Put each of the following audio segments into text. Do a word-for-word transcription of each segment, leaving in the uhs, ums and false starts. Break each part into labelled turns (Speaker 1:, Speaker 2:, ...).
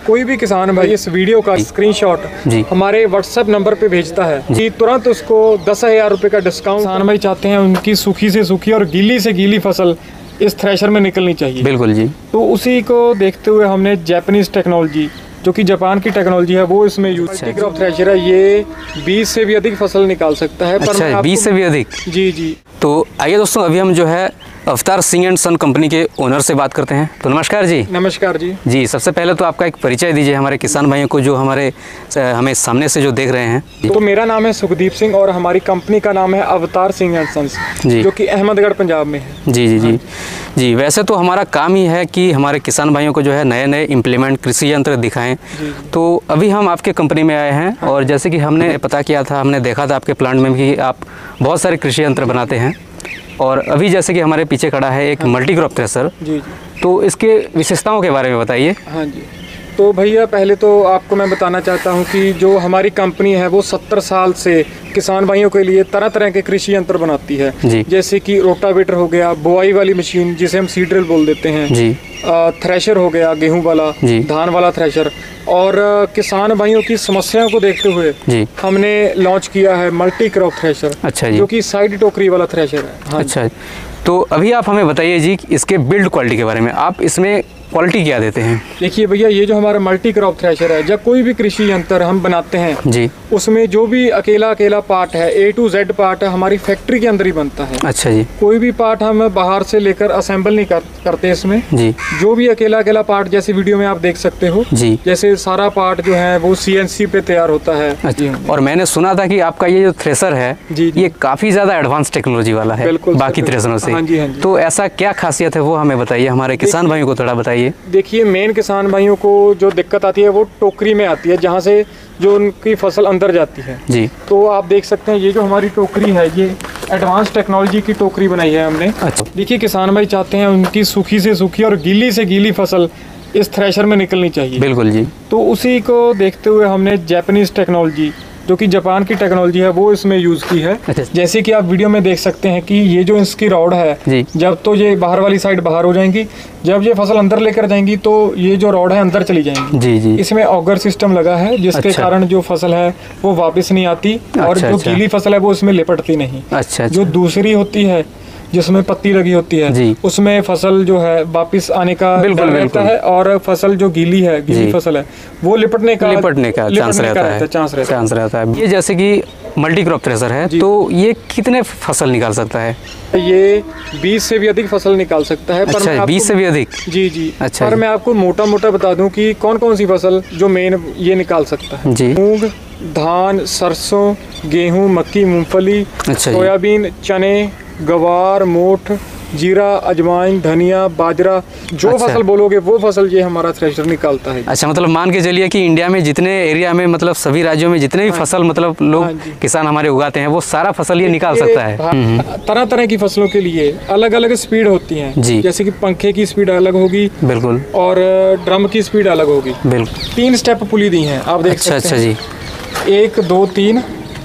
Speaker 1: कोई भी किसान भाई इस वीडियो का स्क्रीनशॉट हमारे व्हाट्सएप नंबर पे भेजता है कि तुरंत उसको दस हजार रुपये का डिस्काउंट। किसान भाई चाहते हैं उनकी सूखी से सूखी और गीली से गीली फसल इस थ्रेशर में निकलनी चाहिए।
Speaker 2: बिल्कुल जी।
Speaker 1: तो उसी को देखते हुए हमने जापानीज टेक्नोलॉजी, जो कि जापान की टेक्नोलॉजी है, वो इसमें यूज मल्टी क्रॉप थ्रेशर है। ये बीस से भी अधिक फसल निकाल सकता है।
Speaker 2: अच्छा, पर बीस से भी अधिक?
Speaker 1: जी जी।
Speaker 2: तो आइए दोस्तों, अभी हम जो है Avtar Singh and son company के ओनर से बात करते हैं। तो नमस्कार जी।
Speaker 1: नमस्कार जी।
Speaker 2: जी, सबसे पहले तो आपका एक परिचय दीजिए हमारे किसान भाइयों को जो हमारे हमें सामने से जो देख रहे हैं।
Speaker 1: तो मेरा नाम है सुखदीप सिंह और हमारी कंपनी का नाम है अवतार सिंह एंड सन्स, जो कि अहमदगढ़ पंजाब में है।
Speaker 2: जी जी जी जी। वैसे तो हमारा काम ही है कि हमारे किसान भाइयों को जो है नए नए इम्प्लीमेंट कृषि यंत्र दिखाएं। तो अभी हम आपके कंपनी में आए हैं और जैसे कि हमने पता किया था, हमने देखा था आपके प्लांट में भी आप बहुत सारे कृषि यंत्र बनाते हैं। और अभी जैसे कि हमारे पीछे खड़ा है एक मल्टी क्रॉप थ्रेशर।
Speaker 1: जी जी।
Speaker 2: तो इसके विशेषताओं के बारे में बताइए।
Speaker 1: हाँ जी। तो भैया पहले तो आपको मैं बताना चाहता हूँ कि जो हमारी कंपनी है वो सत्तर साल से किसान भाइयों के लिए तरह तरह के कृषि यंत्र बनाती है। जैसे कि रोटावेटर हो गया, बुआई वाली मशीन जिसे हम सीड ड्रिल बोल देते हैं जी, थ्रेशर हो गया गेहूं वाला, धान वाला थ्रेशर। और किसान भाइयों की समस्याओं को देखते हुए जी हमने लॉन्च किया है मल्टी क्रॉप थ्रेशर। अच्छा जी। जो कि साइड टोकरी वाला थ्रेशर है। हाँ। अच्छा।
Speaker 2: तो अभी आप हमें बताइए जी इसके बिल्ड क्वालिटी के बारे में, आप इसमें क्वालिटी क्या देते हैं?
Speaker 1: देखिए भैया, ये जो हमारा मल्टी क्रॉप थ्रेशर है, जब कोई भी कृषि यंत्र हम बनाते हैं जी, उसमें जो भी अकेला अकेला पार्ट है, ए टू जेड पार्ट है, हमारी फैक्ट्री के अंदर ही बनता है। अच्छा जी। कोई भी पार्ट हम बाहर से लेकर असेंबल नहीं कर, करते इसमें जी। जो भी अकेला अकेला पार्ट, जैसे वीडियो में आप देख सकते हो जी, जैसे सारा पार्ट जो है वो सी एन सी पे तैयार होता है।
Speaker 2: अच्छा। और मैंने सुना था कि आपका ये जो थ्रेशर है जी, ये काफी ज्यादा एडवांस टेक्नोलॉजी वाला है बाकी थ्रेशरों से। हाँ जी, हाँ जी। तो ऐसा क्या खासियत है वो हमें बताइए, हमारे किसान भाइयों को थोड़ा बताइए।
Speaker 1: देखिए, मेन किसान भाइयों को जो दिक्कत आती है वो टोकरी में आती है, जहाँ से जो उनकी फसल अंदर जाती है जी। तो आप देख सकते हैं ये जो हमारी टोकरी है, ये एडवांस टेक्नोलॉजी की टोकरी बनाई है हमने। अच्छा। देखिए, किसान भाई चाहते हैं उनकी सूखी से सूखी और गीली से गीली फसल इस थ्रेशर में निकलनी चाहिए। बिल्कुल जी। तो उसी को देखते हुए हमने जापानीज टेक्नोलॉजी, जो कि जापान की टेक्नोलॉजी है, वो इसमें यूज की है। अच्छा। जैसे कि आप वीडियो में देख सकते हैं कि ये जो इसकी रॉड है जी, जब तो ये बाहर वाली साइड बाहर हो जाएंगी, जब ये फसल अंदर लेकर जाएंगी तो ये जो रॉड है अंदर चली जाएंगी जी जी। इसमें ऑगर सिस्टम लगा है, जिसके अच्छा। कारण जो फसल है वो वापस नहीं आती। अच्छा, और जो अच्छा। गीली फसल है वो उसमें लिपटती नहीं। अच्छा। जो दूसरी होती है जिसमें पत्ती लगी होती है जी, उसमें फसल जो है वापस आने का डर रहता है, और फसल जो गीली है, गीली फसल है, वो लिपटने का
Speaker 2: लिपटने का चांस रहता है, चांस रहता, चांस रहता है। ये जैसे कि मल्टी क्रॉप थ्रेशर है, तो ये कितने फसल निकाल सकता है?
Speaker 1: ये बीस से भी अधिक फसल निकाल सकता है। पर
Speaker 2: अच्छा, बीस से भी अधिक?
Speaker 1: जी जी। अच्छा। पर मैं आपको मोटा मोटा बता दूं कि कौन कौन सी फसल जो मेन ये निकाल सकता है जी। मूंग, धान, सरसों, गेहूँ, मक्की, मूंगफली, सोयाबीन, चने, गवार, मोठ, जीरा, अजवाइन, धनिया, बाजरा, जो अच्छा। फसल बोलोगे वो फसल ये हमारा थ्रेशर निकालता है।
Speaker 2: अच्छा, मतलब मान के चलिए कि इंडिया में जितने एरिया में, मतलब सभी राज्यों में जितने भी हाँ। फसल मतलब लोग हाँ किसान हमारे उगाते हैं, वो सारा फसल ये निकाल सकता है।
Speaker 1: तरह तरह की फसलों के लिए अलग अलग स्पीड होती है जी। जैसे कि पंखे की स्पीड अलग होगी, बिल्कुल, और ड्रम की स्पीड अलग होगी, बिल्कुल। तीन स्टेप पुली दी है, आप देख सकते हैं। अच्छा जी। एक, दो, तीन,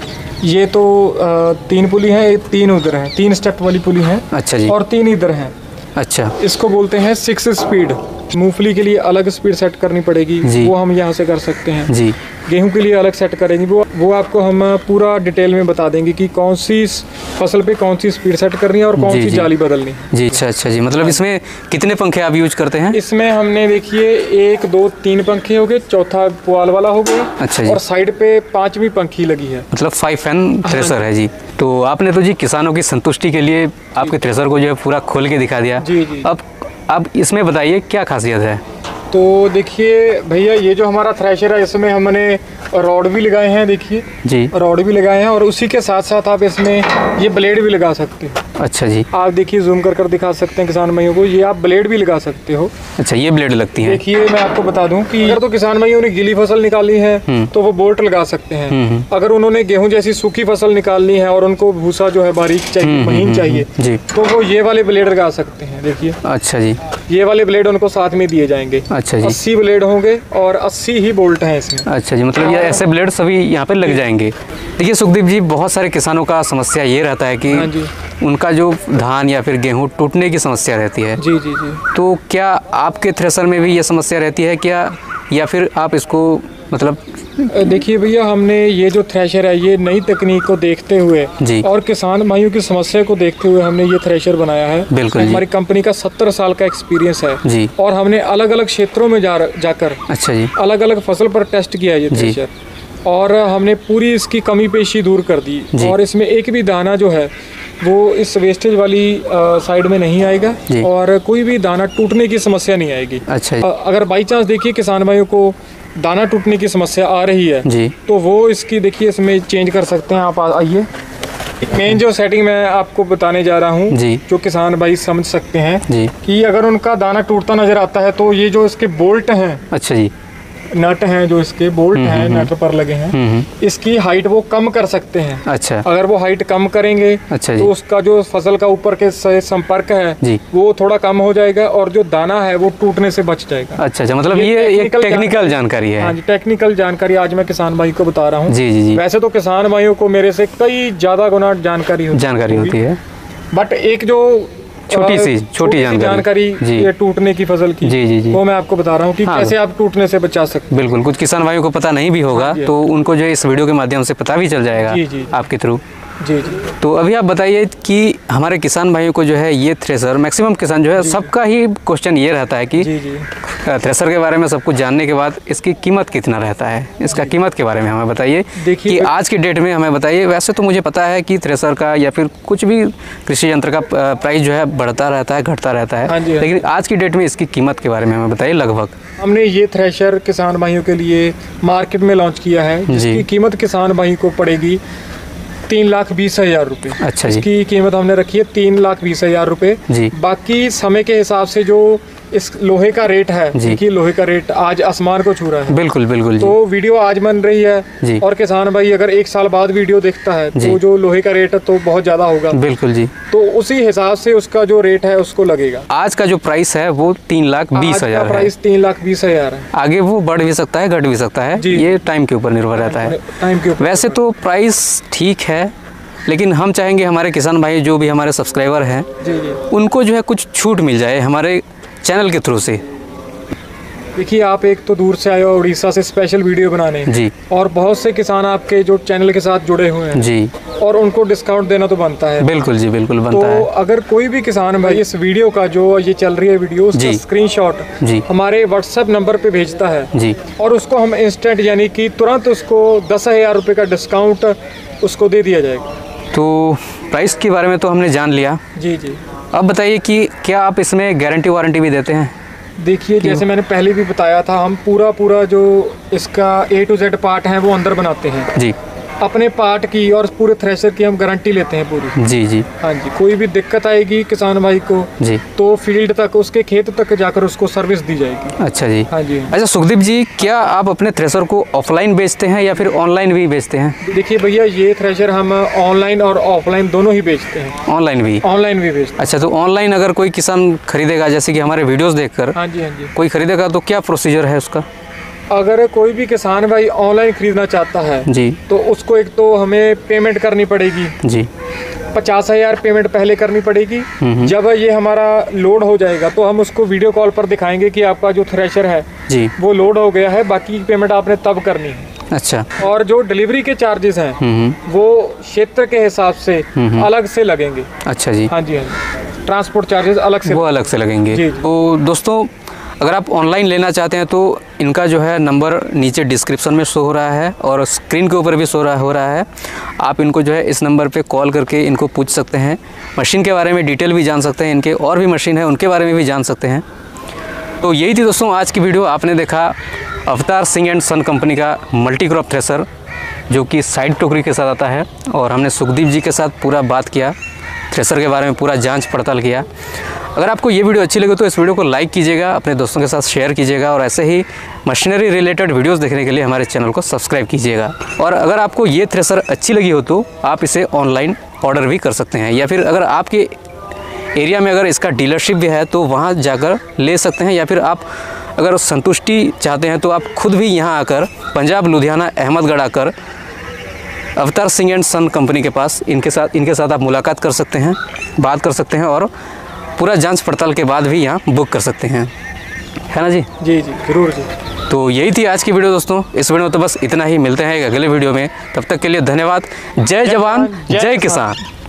Speaker 1: ये तो आ, तीन पुली है, तीन उधर है, तीन स्टेप वाली पुली है। अच्छा जी। और तीन इधर हैं। अच्छा। इसको बोलते हैं सिक्स स्पीड। मूंगफली के लिए अलग स्पीड सेट करनी पड़ेगी, वो हम यहाँ से कर सकते हैं जी। गेहूं के लिए अलग सेट करेंगे, वो वो आपको हम पूरा डिटेल में बता देंगे कि कौन सी फसल पे कौन सी स्पीड सेट करनी है और कौन सी जाली बदलनी है
Speaker 2: जी। अच्छा अच्छा जी। मतलब इसमें कितने पंखे आप यूज करते हैं?
Speaker 1: इसमें हमने देखिए एक, दो, तीन पंखे हो गए, चौथा पुआल वाला हो गया। अच्छा जी। और साइड पे पांचवी पंखी लगी है,
Speaker 2: मतलब फाइव फैन थ्रेशर है जी। तो आपने तो जी किसानों की संतुष्टि के लिए आपके थ्रेशर को जो है पूरा खोल के दिखा दिया जी जी। अब अब इसमें बताइए क्या खासियत है?
Speaker 1: तो देखिए भैया, ये जो हमारा थ्रेशर है इसमें हमने रॉड भी लगाए हैं, देखिए जी, रॉड भी लगाए हैं, और उसी के साथ साथ आप इसमें ये ब्लेड भी लगा सकते हैं। अच्छा जी। आप देखिए, जूम कर कर दिखा सकते हैं किसान भाइयों को, ये आप ब्लेड भी लगा सकते हो।
Speaker 2: अच्छा, ये ब्लेड लगती है?
Speaker 1: देखिए, मैं आपको बता दूं कि अगर तो किसान भाइयों ने गीली फसल निकाली है तो वो बोल्ट लगा सकते हैं। अगर उन्होंने गेहूं जैसी सूखी फसल निकालनी है और उनको भूसा जो है बारीक चाहिए, महीन चाहिए जी, तो वो ये वाले ब्लेड लगा सकते हैं। देखिए। अच्छा जी। ये वाले ब्लेड उनको साथ में दिए जाएंगे। अच्छा जी। अस्सी ब्लेड होंगे और अस्सी ही बोल्ट हैं इसमें। अच्छा जी। मतलब ये ऐसे ब्लेड सभी यहाँ पे लग जाएंगे। देखिए सुखदीप जी, बहुत सारे किसानों का समस्या ये रहता है कि उनका जो धान या फिर गेहूं टूटने की समस्या रहती है। जी जी जी। तो क्या आपके थ्रेशर में भी ये समस्या रहती है क्या,
Speaker 2: या फिर आप इसको मतलब?
Speaker 1: देखिए भैया, हमने ये जो थ्रेशर है ये नई तकनीक को देखते हुए जी और किसान भाइयों की समस्या को देखते हुए हमने ये थ्रेशर बनाया है।
Speaker 2: बिल्कुल।
Speaker 1: हमारी कंपनी का सत्तर साल का एक्सपीरियंस है जी और हमने अलग अलग क्षेत्रों में जा जाकर
Speaker 2: अच्छा जी अलग
Speaker 1: अलग फसल पर टेस्ट किया ये थ्रेशर और हमने पूरी इसकी कमी पेशी दूर कर दी और इसमें एक भी दाना जो है वो इस वेस्टेज वाली साइड में नहीं आएगा और कोई भी दाना टूटने की समस्या नहीं आएगी।
Speaker 2: अच्छा।
Speaker 1: अगर बाई चांस देखिए किसान भाइयों को दाना टूटने की समस्या आ रही है जी तो वो इसकी देखिए इसमें चेंज कर सकते हैं। आप आइए, मेन जो सेटिंग मैं आपको बताने जा रहा हूँ जो किसान भाई समझ सकते हैं जी कि अगर उनका दाना टूटता नजर आता है तो ये जो इसके बोल्ट हैं, अच्छा जी नट हैं, जो इसके बोल्ट हैं नट पर लगे हैं, इसकी हाइट वो कम कर सकते हैं। अच्छा। अगर वो हाइट कम करेंगे अच्छा तो उसका जो फसल का ऊपर के संपर्क है जी वो थोड़ा कम हो जाएगा और जो दाना है वो टूटने से बच जाएगा। अच्छा अच्छा, मतलब ये एक टेक्निकल जानकारी है। हाँ जी, टेक्निकल जानकारी आज मैं किसान भाई को बता रहा हूँ। जी जी। वैसे तो किसान भाइयों को मेरे से कई ज्यादा गुना जानकारी जानकारी होती है, बट एक जो छोटी सी छोटी जानकारी ये टूटने की फसल की जी जी जी वो मैं आपको बता रहा हूँ कि हाँ, कैसे आप टूटने से बचा सकते। बिल्कुल, कुछ किसान भाइयों को पता नहीं भी होगा हाँ, तो उनको जो इस वीडियो के माध्यम से पता भी चल जाएगा जी, जी, आपके थ्रू। जी जी। तो अभी आप बताइए कि हमारे किसान भाइयों को जो है ये थ्रेसर, मैक्सिमम किसान जो है सबका ही क्वेश्चन ये रहता है कि जी जी थ्रेसर के बारे में सब कुछ जानने के बाद इसकी कीमत कितना रहता है, इसका कीमत के बारे में हमें बताइए कि आज की डेट में हमें बताइए। वैसे तो मुझे पता है कि थ्रेसर का या फिर कुछ भी कृषि यंत्र का प्राइस जो है बढ़ता रहता है घटता रहता है, लेकिन आज की डेट में इसकी कीमत के बारे में हमें बताइए लगभग। हमने ये थ्रेशर किसान भाइयों के लिए मार्केट में लॉन्च किया है जिसकी कीमत किसान भाई को पड़ेगी तीन लाख बीस हजार रुपए। अच्छा जी। इसकी कीमत हमने रखी है तीन लाख बीस हजार रुपए जी। बाकी समय के हिसाब से जो इस लोहे का रेट है कि लोहे का रेट आज आसमान को छू रहा है। बिल्कुल बिल्कुल। तो वीडियो आज बन रही है जी। और किसान भाई अगर एक साल बाद वीडियो देखता है तो जो लोहे का रेट है तो बहुत ज्यादा होगा। बिल्कुल जी। तो उसी हिसाब से उसका जो रेट है उसको लगेगा। आज का जो प्राइस है वो तीन लाख बीस हजार प्राइस तीन लाख बीस हजार है। आगे वो बढ़ भी सकता है घट भी सकता है, ये टाइम के ऊपर निर्भर रहता है। टाइम के ऊपर। वैसे तो प्राइस ठीक है, लेकिन हम चाहेंगे हमारे किसान भाई जो भी हमारे सब्सक्राइबर हैं उनको जो है कुछ छूट मिल जाए हमारे चैनल के थ्रू से। देखिए, आप एक तो दूर से आए हो उड़ीसा से स्पेशल वीडियो बनाने जी और बहुत से किसान आपके जो चैनल के साथ जुड़े हुए हैं जी और उनको डिस्काउंट देना तो बनता है। बिल्कुल जी बिल्कुल बनता तो है। अगर कोई भी किसान भाई इस वीडियो का जो ये चल रही है वीडियो उसका स्क्रीनशॉट जी हमारे व्हाट्सएप नंबर पे भेजता है जी और उसको हम इंस्टेंट यानी कि तुरंत उसको दस हजार रुपये का डिस्काउंट उसको दे दिया जाएगा। तो प्राइस के बारे में तो हमने जान लिया जी जी। अब बताइए कि क्या आप इसमें गारंटी वारंटी भी देते हैं? देखिए, जैसे मैंने पहले भी बताया था, हम पूरा पूरा जो इसका ए टू जेड पार्ट है वो अंदर बनाते हैं जी। अपने पार्ट की और पूरे थ्रेशर की हम गारंटी लेते हैं पूरी जी जी। हाँ जी, कोई भी दिक्कत आएगी किसान भाई को जी तो फील्ड तक उसके खेत तक जाकर उसको सर्विस दी जाएगी। अच्छा जी। हाँ जी। अच्छा सुखदीप जी, क्या आप अपने थ्रेशर को ऑफलाइन बेचते हैं या फिर ऑनलाइन भी बेचते हैं? देखिए भैया, ये थ्रेशर हम ऑनलाइन और ऑफलाइन दोनों ही बेचते हैं। ऑनलाइन भी? ऑनलाइन भी बेचते हैं। अच्छा, तो ऑनलाइन अगर कोई किसान खरीदेगा, जैसे कि हमारे वीडियोज देखकर हाँ जी हाँ जी कोई खरीदेगा तो क्या प्रोसीजर है उसका? अगर कोई भी किसान भाई ऑनलाइन खरीदना चाहता है जी तो उसको एक तो हमें पेमेंट करनी पड़ेगी जी। पचास हजार पेमेंट पहले करनी पड़ेगी। जब ये हमारा लोड हो जाएगा तो हम उसको वीडियो कॉल पर दिखाएंगे कि आपका जो थ्रेशर है जी वो लोड हो गया है, बाकी पेमेंट आपने तब करनी है। अच्छा। और जो डिलीवरी के चार्जेस हैं वो क्षेत्र के हिसाब से अलग से लगेंगे। अच्छा जी। हाँ जी हाँ जी, ट्रांसपोर्ट चार्जेस अलग से वो अलग से लगेंगे। तो दोस्तों, अगर आप ऑनलाइन लेना चाहते हैं तो इनका जो है नंबर नीचे डिस्क्रिप्शन में शो हो रहा है और स्क्रीन के ऊपर भी शो रहा हो रहा है। आप इनको जो है इस नंबर पे कॉल करके इनको पूछ सकते हैं, मशीन के बारे में डिटेल भी जान सकते हैं, इनके और भी मशीन है उनके बारे में भी जान सकते हैं। तो यही थी दोस्तों आज की वीडियो। आपने देखा Avtar Singh and son company का मल्टी क्रॉप थ्रेशर जो कि साइड टोकरी के साथ आता है, और हमने सुखदीप जी के साथ पूरा बात किया, थ्रेशर के बारे में पूरा जांच पड़ताल किया। अगर आपको ये वीडियो अच्छी लगे तो इस वीडियो को लाइक कीजिएगा, अपने दोस्तों के साथ शेयर कीजिएगा, और ऐसे ही मशीनरी रिलेटेड वीडियोस देखने के लिए हमारे चैनल को सब्सक्राइब कीजिएगा। और अगर आपको ये थ्रेशर अच्छी लगी हो तो आप इसे ऑनलाइन ऑर्डर भी कर सकते हैं, या फिर अगर आपके एरिया में अगर इसका डीलरशिप भी है तो वहाँ जाकर ले सकते हैं, या फिर आप अगर संतुष्टि चाहते हैं तो आप खुद भी यहाँ आकर पंजाब लुधियाना अहमदगढ़ आकर अवतार सिंह एंड सन कंपनी के पास इनके साथ इनके साथ आप मुलाकात कर सकते हैं, बात कर सकते हैं, और पूरा जांच पड़ताल के बाद भी यहाँ बुक कर सकते हैं, है ना जी? जी जी जरूर जी।
Speaker 2: तो यही थी आज की वीडियो दोस्तों। इस वीडियो में तो बस इतना ही, मिलते हैं एक अगले वीडियो में, तब तक के लिए धन्यवाद। जय जवान जय किसान।